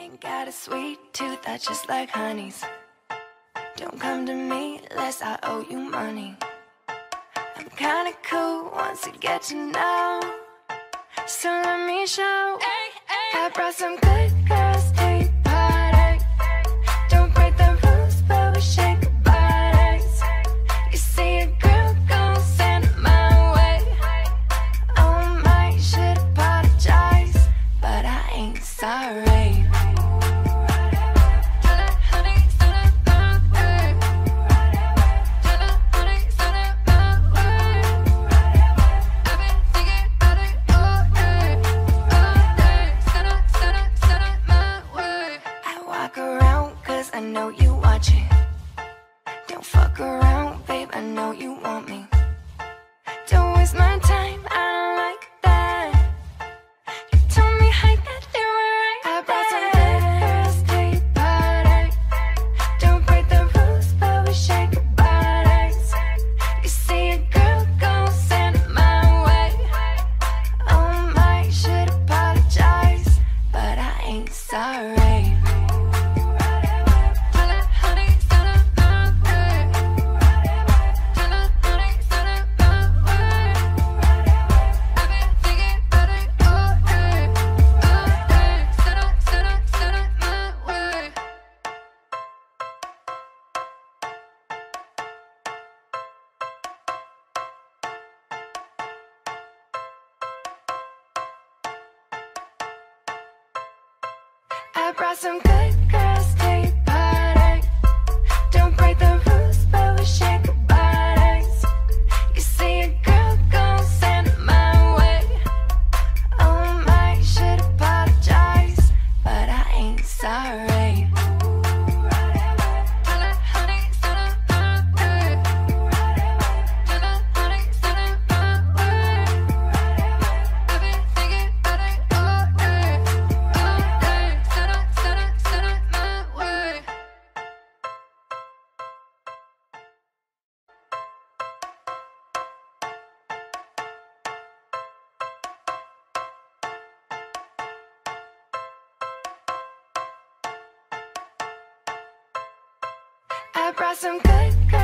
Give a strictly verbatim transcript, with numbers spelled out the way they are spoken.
Ain't got a sweet tooth that's just like honey's. Don't come to me unless I owe you money. I'm kinda cool once you get to know, so let me show. I brought some good girls to your party. Don't break the rules, but we shake our bodies. You see a girl gon' send it my way. Oh, I might should apologize, but I ain't sorry. I know you watching. Don't fuck around, babe, I know you want me. Don't waste my time, I don't like that. You told me I could do it right. I brought some good girls to your party. Don't break the rules, but we shake our bodies. You see a girl gon' send it my way. Oh, I might should apologize, but I ain't sorry. I brought some good girls to your party. Don't break the rules, but we shake our bodies. You see a girl gon' send it my way. Oh, I might should apologize, but I ain't sorry. I brought some good girls.